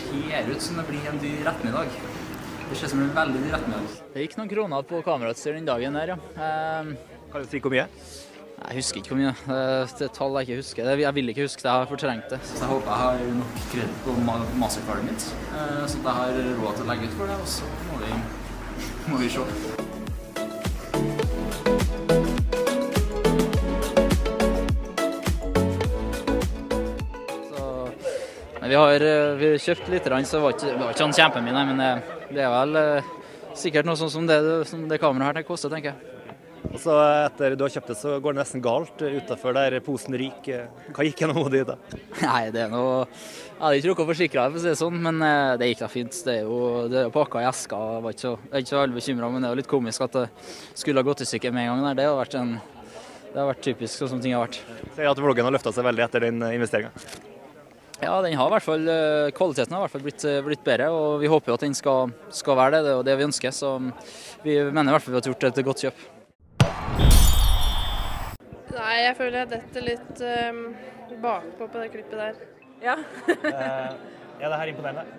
ser ut som det blir en dyr ettermiddag. Det ser ut som det blir en veldig dyr ettermiddag. Det gikk noen kroner på kamerautstyr den dagen der, ja. Kan du si hvor mye? Jeg husker ikke hvor mye. Det er tall jeg ikke husker. Jeg vil ikke huske det, jeg har fortrengt det. Så jeg håper jeg har nok kreditt på mastercardet mitt, så jeg har råd til å legge ut for det, og så må vi se. Vi har kjøpt litt, så det var ikke sånn kjempemye, men det er vel sikkert noe sånn som det kameraet her koster, tenker jeg. Og så etter du har kjøpt det, så går det nesten galt utenfor der posen ryker. Hva gikk gjennom hodet ditt da? Nei, det er noe... Jeg hadde ikke rukket å forsikre deg, for å si det sånn, men det gikk da fint. Det er jo pakket i eska, jeg er ikke så veldig bekymret, men det er jo litt komisk at det skulle ha gått i stykker med en gang der. Det har vært typisk sånn som ting har vært. Ser at vloggen har løftet seg veldig etter din investeringen. Ja, den har i hvert fall, kvaliteten har i hvert fall blitt bedre, og vi håper jo at den skal være det. Det er jo det vi ønsker, så vi mener i hvert fall vi har gjort et godt kjøp. Nei, jeg føler jeg detter litt bakpå på det klippet der. Ja. Er det her imponerende?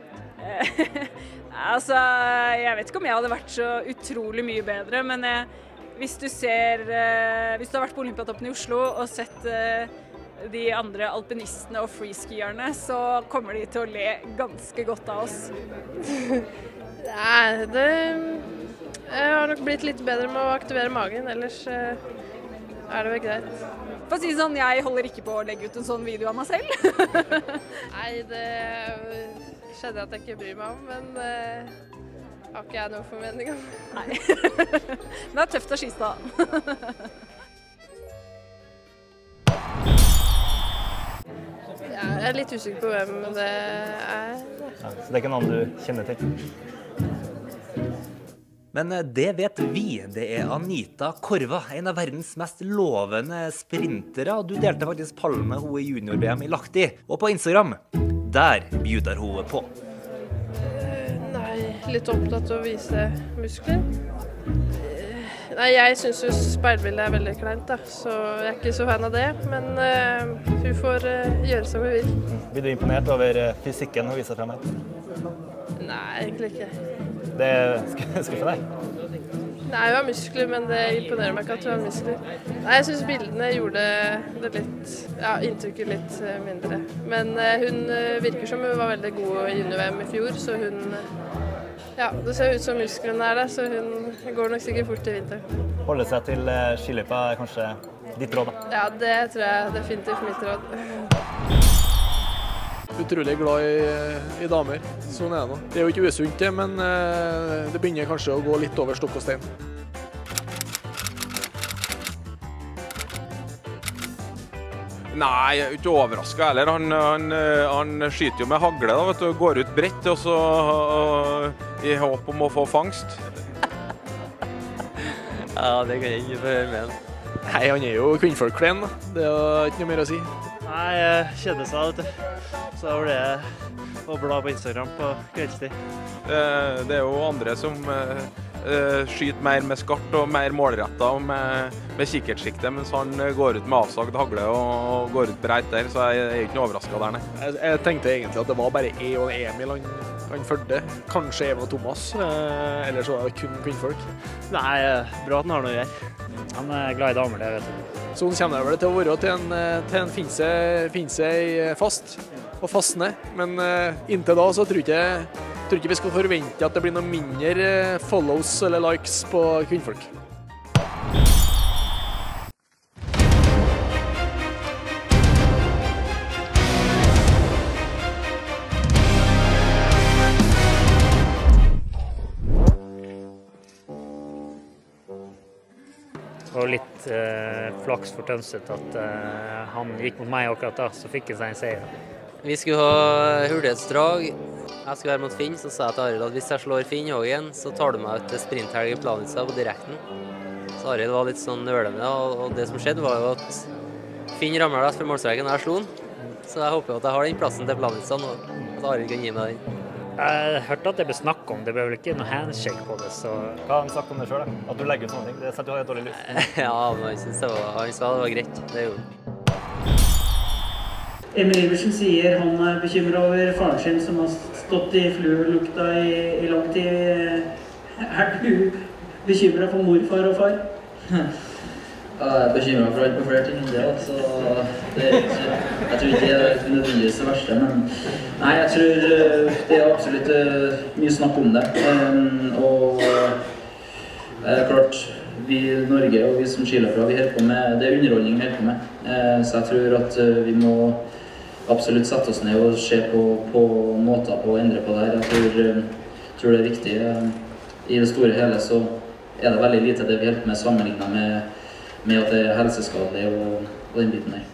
Altså, jeg vet ikke om jeg hadde vært så utrolig mye bedre, men hvis du har vært på Olympiatoppen i Oslo og sett de andre alpinistene og freeskierne, så kommer de til å le ganske godt av oss. Nei, jeg har nok blitt litt bedre med å aktivere magen, ellers er det vel greit. For å si sånn, jeg holder ikke på å legge ut en sånn video av meg selv. Nei, det skjedde at jeg ikke bryr meg om, men har ikke jeg noe formening om. Nei. Det er tøft å skiste da. Jeg er litt usikker på hvem det er. Ja, så det er ikke noen du kjenner til? Men det vet vi. Det er Anita Korva, en av verdens mest lovende sprintere. Du delte faktisk pallen med henne i junior-VM i Lahti. Og på Instagram, der bjuder hun på. Nei, litt opptatt av å vise muskler. Nei, jeg synes jo speilbildet er veldig kleint, da, så jeg er ikke så fan av det. Men hun får gjøre som hun vil. Blir du imponert over fysikken hun viser frem her? Nei, egentlig ikke. Det skuffer deg? Nei, hun har muskler, men det imponerer meg ikke at hun har muskler. Nei, jeg synes bildene gjorde det litt, ja, inntrykket litt mindre. Men hun virker som hun var veldig god i junior-VM i fjor, så hun, ja, det ser ut som musklene er der, så hun går nok sikkert fort i vinteren. Holde seg til skiløypa er kanskje ditt råd da? Ja, det tror jeg definitivt mitt råd. Utrolig glad i damer, sånn er det nå. Det er jo ikke usunt det, men det begynner kanskje å gå litt over stokk og stein. Nei, jeg er ikke overrasket heller. Han skyter jo med hagle da, vet du, går ut bredt, og så i håp om å få fangst. Ja, det kan jeg ikke få høre med. Nei, han er jo kvinnfolkklen, da. Det er ikke noe mer å si. Nei, jeg kjeder seg, vet du. Så da ble jeg å bla på Instagram på kveldstid. Det er jo andre som skyter mer med skart og mer målrettet og med kikkertsikte, mens han går ut med avsagd hagle og går ut breit der, så jeg er ikke noe overrasket der, nei. Jeg tenkte egentlig at det var bare jeg og Emil han følte. Kanskje Even og Thomas, eller så var det kun kvinnfolk. Nei, bra at han har noe å gjøre. Han er glad i damer, det vet du. Sånn kommer det vel til å være til en finner seg fast og fastne, men inntil da så tror ikke vi skal forvente at det blir noe mindre follows eller likes på kvinnfolk. Og litt flaks for Tønseth at han gikk mot meg akkurat da, så fikk han seg en seier. Vi skulle ha hurtighetsdrag. Jeg skulle være mot Finn, så sa jeg til Arild at hvis jeg slår Finn Hågen, så tar du meg ut til sprinthelg i Planica på direkten. Så Arild var litt sånn nølende, og det som skjedde var jo at Finn ramlet rett for målstreken og jeg slo den. Så jeg håper at jeg har den plassen til Planica nå, at Arild kan gi meg den. Jeg hørte at det ble snakk om, det ble vel ikke noe handshake på det, så... Hva har han sagt om det selv da? At du legger ut sånne ting? Det setter jo helt dårlig lyst. Ja, men han sa det var greit, det gjorde han. Emil Iversen sier han bekymret over faren sin som har stått I fluelukta I lang tid. Du bekymret for morfar og far? Jeg bekymret for alt på flere ting enn det, så jeg tror ikke det nødvendigvis det verste, men nei, jeg tror det absolutt mye snakk om det, og klart, vi I Norge og vi som skiløpere, vi holder på med, det underholdning vi holder på med, så jeg tror at vi må absolutt sette oss ned og se på måter på å endre på det her. Jeg tror det viktig. I det store hele så det veldig lite det vi holder på med sammenlignet med at det helseskadelig og den biten der.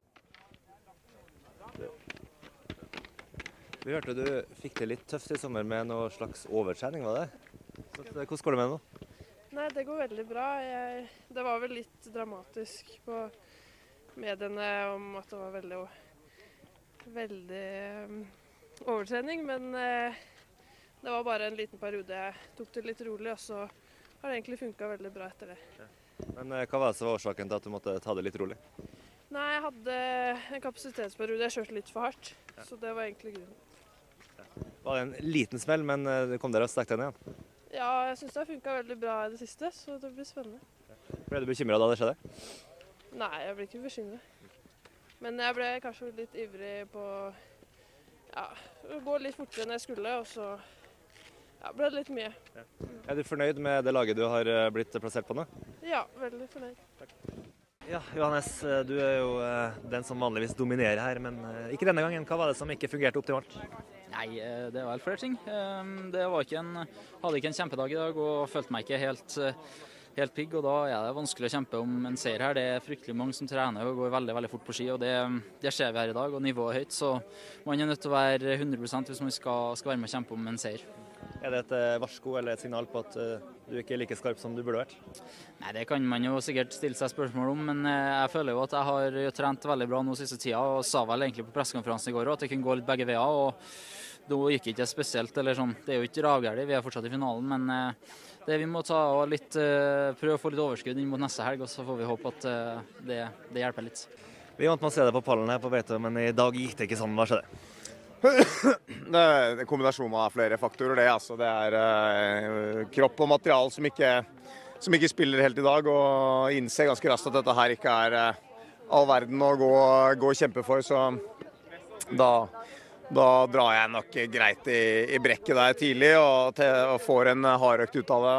Vi hørte du fikk det litt tøft I sommer med noe slags overtrening, var det? Hvordan går det med nå? Nei, det går veldig bra. Det var vel litt dramatisk på mediene om at det var veldig overtrening, men det var bare en liten periode. Jeg tok det litt rolig, og så har det egentlig funket veldig bra etter det. Ja. Men hva var det som var årsaken til at du måtte ta det litt rolig? Nei, jeg hadde en kapasitetsperiode. Jeg kjørte litt for hardt, så det var egentlig grunnen. Ja. Var det en liten smell, men du kom der og stakk den igjen? Ja, jeg synes det har funket veldig bra I det siste, så det blir spennende. Ja. Ble du bekymret da det skjedde? Nei, jeg ble ikke bekymret. Men jeg ble kanskje litt ivrig på å gå litt fortere enn jeg skulle, og så ble det litt mye. Ja. Du fornøyd med det laget du har blitt plassert på nå? Ja, veldig fornøyd. Takk. Ja, Johannes, du jo den som vanligvis dominerer her, men ikke denne gangen. Hva var det som ikke fungerte optimalt? Nei, det var flere ting. Det var hadde ikke en kjempedag I dag og følte meg ikke helt pigg, og da det vanskelig å kjempe om en seier her. Det fryktelig mange som trener og går veldig, veldig fort på ski, og det ser vi her I dag, og nivået høyt, så man nødt til å være 100% hvis man skal være med å kjempe om en seier. Det et varsko eller et signal på at du ikke like skarp som du burde vært? Nei, det kan man jo sikkert stille seg spørsmål om, men jeg føler jo at jeg har trent veldig bra nå siste tida, og sa vel egentlig på pressekonferansen I går at det kunne gå litt begge veier, og da gikk ikke spesielt, eller sånn. Det jo ikke ravgærlig, vi fortsatt I finalen, men det vi må ta og prøve å få litt overskudd inn mot neste helg, og så får vi håpe at det hjelper litt. Vi vant med å se deg på pallen her på Veitø, men I dag gikk det ikke sånn. Hva skjedde? Det en kombinasjon av flere faktorer, det. Altså, det kropp og material som ikke spiller helt I dag, og innser ganske raskt at dette her ikke all verden å gå og kjempe for, så da drar jeg nok greit I brekket der tidlig, og får en hardøkt ut av det,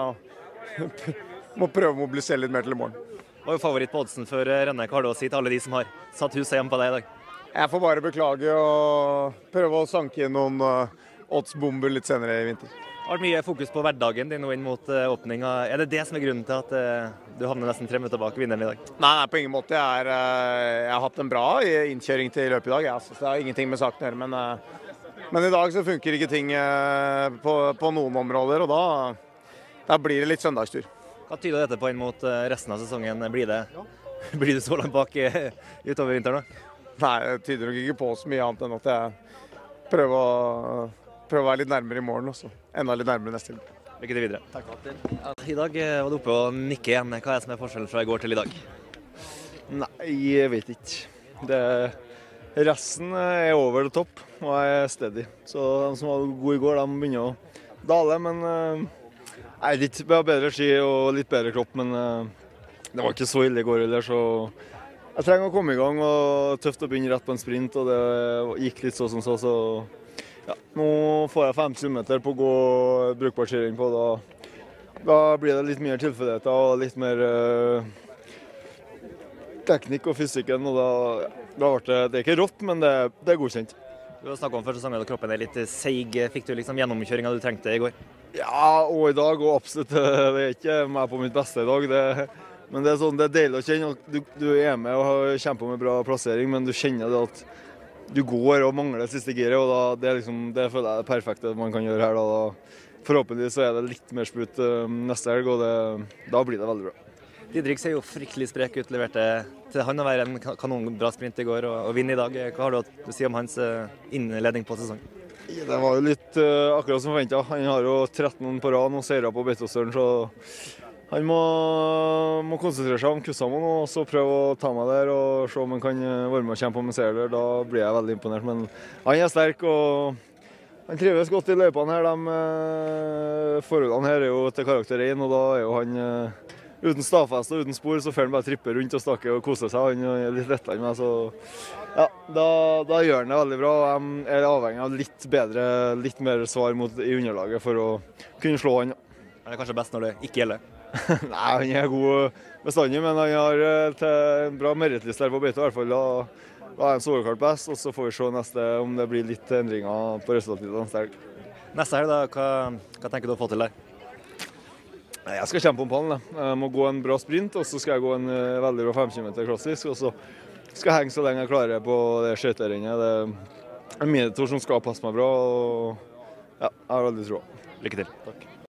og må prøve å mobilisere litt mer til I morgen. Hva jo favoritt på oddsen for rennet? Hva har du å si til alle de som har satt huset hjemme på deg I dag? Jeg får bare beklage og prøve å sanke inn noen oddsbomber litt senere I vinter. Det har vært mye fokus på hverdagen din nå inn mot åpninga. Det det som grunnen til at du havner nesten 3 minutter bak vinneren I dag? Nei, på ingen måte. Jeg har hatt en bra innkjøring til løpet I dag. Altså. Det har ingenting med saken å gjøre, men I dag så funker ikke ting på noen områder, og da blir det litt søndagstur. Hva tyder dette på inn mot resten av sesongen? Blir du så langt bak utover vinteren da? Nei, det tyder nok ikke på så mye annet enn at jeg prøver å være litt nærmere I morgen også. Enda litt nærmere neste gang. Lykke til videre. Takk. I dag var du oppe og nikke igjen. Hva som forskjellen fra I går til I dag? Nei, jeg vet ikke. Resten over det topp, og jeg steady. Så de som var gode I går, de begynner å dale, men jeg vet ikke. Vi har bedre ski og litt bedre kropp, men det var ikke så ille I går heller, så jeg trenger å komme I gang, og tøft å begynne rett på en sprint, og det gikk litt så som så, ja, nå får jeg 5 kilometer på å gå brukbar kjøring på, da blir det litt mer tilfeldigheter og litt mer teknikk og fysikken, og da ble det ikke rått, men det godkjent. Du har snakket om før sesongen at kroppen litt seig. Fikk du liksom gjennomkjøringen du trengte I går? Ja, og I dag, og absolutt. Det ikke meg på mitt beste I dag, men det sånn, det deilig å kjenne at du med og kjemper med bra plassering, men du kjenner det at du går og mangler siste giret, og det føler jeg det perfekte man kan gjøre her. Forhåpentligvis så det litt mer sprut neste helg, og da blir det veldig bra. Didrik ser jo fryktelig sprek ut, leverte til han å være en kanonbra sprint I går og vinne I dag. Hva har du å si om hans innledning på sesongen? Det var jo litt akkurat som forventet. Han har jo 13 på rad og seirer på Beitostølen, så Han må konsentrere seg om Kussamo nå, og så prøve å ta meg der og se om han kan være med og kjempe om en seier der. Da blir jeg veldig imponert, men han er sterk og han trives godt i løypene her. De forholdene her er jo til karakter 1, og da er jo han uten stavfest og uten spor, så får han bare trippe rundt og stakke og kose seg. Han er litt lettere enn meg, så ja, da gjør han det veldig bra. Jeg er avhengig av litt mer svar i underlaget for å kunne slå han. Han er kanskje best når det ikke gjelder? Nei, han er god bestandig, men han har en bra merittliste her på Beito i hvert fall. Da er han solklart best, og så får vi se neste om det blir litt endringer på resultatet neste helg. Neste helg, da, hva tenker du å få til der? Jeg skal kjempe om pallen. Jeg må gå en bra sprint, og så skal jeg gå en veldig bra 5 km klassisk, og så skal jeg henge så lenge jeg klarer på det skøyterennet. Det er mine to som skal passe meg bra, og ja, jeg har veldig tro. Lykke til. Takk.